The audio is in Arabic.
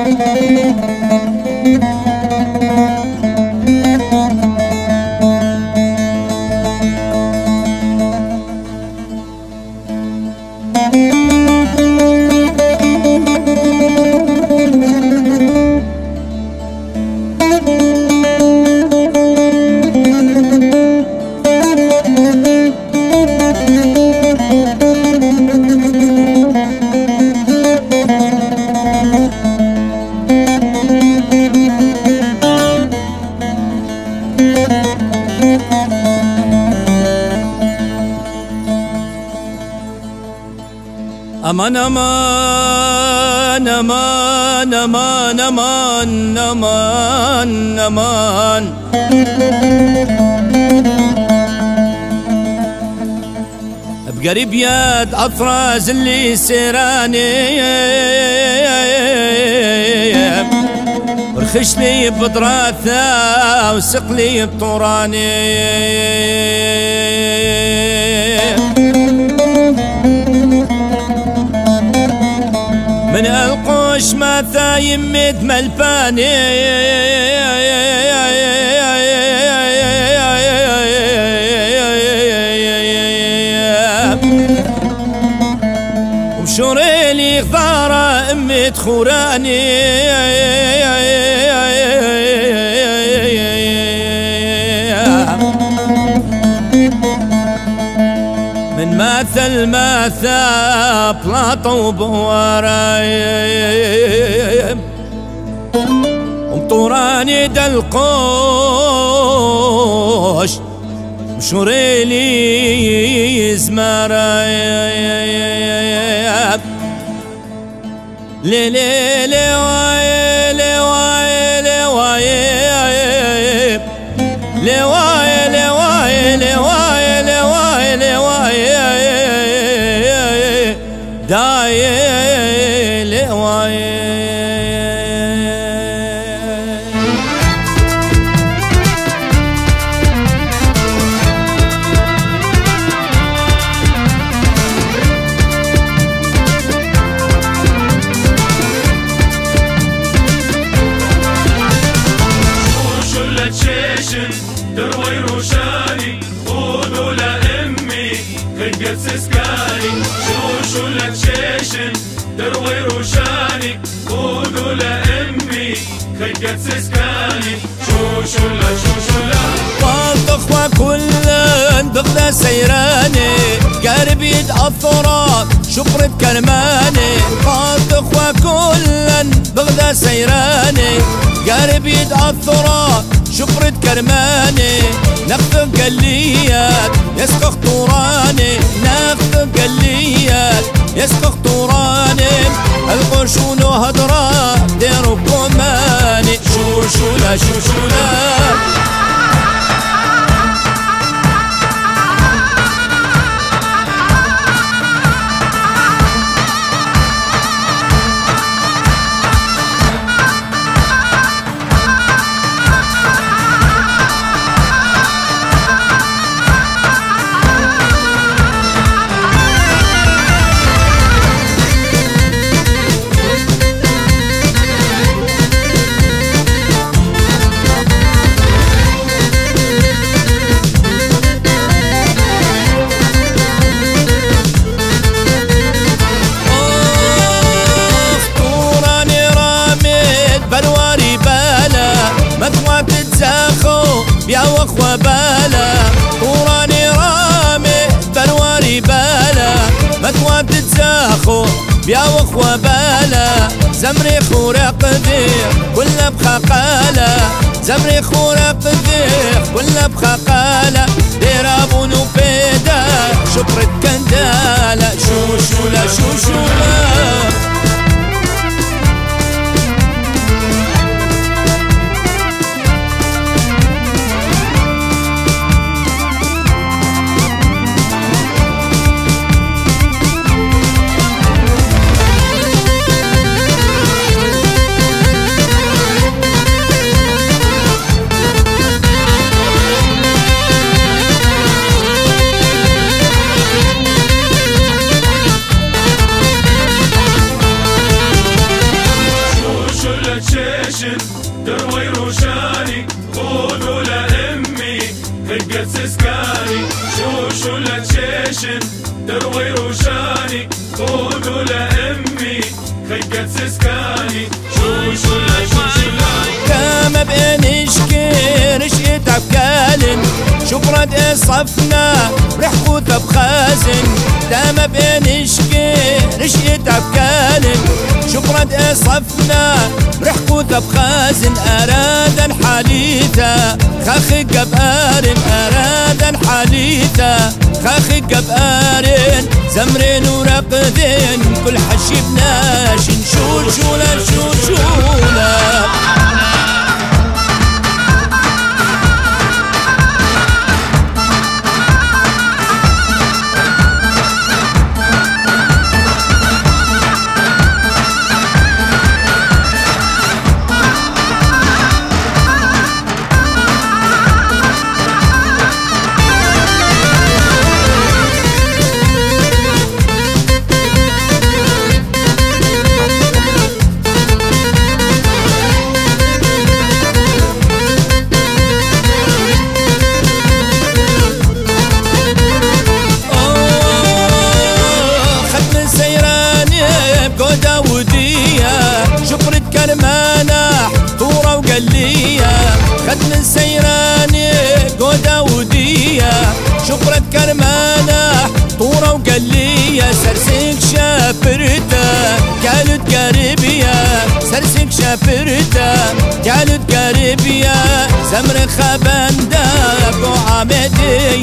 أمان أمان أمان أمان أمان أمان أمان بقريب يد أفراز اللي سيراني رخش لي بضراثة وسق لي بطوراني من القوش ما ثايم مد ملباني ومشوري لي غضارة أمي تخوراني من مثل بلاطو بوراي ومطوراني دالقوش مشوري لي زمراي لي لي لي واي لي واي لي واي لي واي لي واي لي واي لي واي لي واي داي لي واي دروي روشاني قولوا لأمي خجت سسكاني شوشولة شيشن دروي روشاني قولوا لأمي خجت سسكاني شوشولة شوشولة والأخوة كلن بغدا سيراني قارب يد الثرات شبرة كرماني والأخوة كلن بغدا سيراني قارب يد الثرات شبرة كرماني نخطف قليات يسقخ طوراني نخطف قليات يسقخ طوراني القرشون وهدرا ديروا بكماني شوشولة شوشولة مثوى تتزاخو بيا وخوة بالا طوراني رامي بلواري بالا مثوى تتزاخو بيا وخوة بالا زمري خورق ذير كل بخقالة زمري خورق ذير كل بخقالة ديرابون وبيدا شبرة كندالة شوشولة شوشولة روشاني شوشولة شيشن دروي روشاني قولوا لأمي خيقت سسكاني شوشولة شوشولة كما بنشكي رشيت عبكالن شبرد صفنا رح خوثة بخازن كما بنشكي رشيت عبكالن شبرد صفنا رح خوثة بخازن أرادا حاليتا خاخي قبارن أرادا حاليتا خاخي قبارن زمرين ورقدين كل حشي بناشن شوشولة شوشولة شبرة كرمانة طورة وقلية ختم السيراني قودة ودية شبرة كرمانة طورة وقلية سرسك شافرتا قالت قريبية سرسك شافرتا قالت قريبية زمر خبان دابو عامدية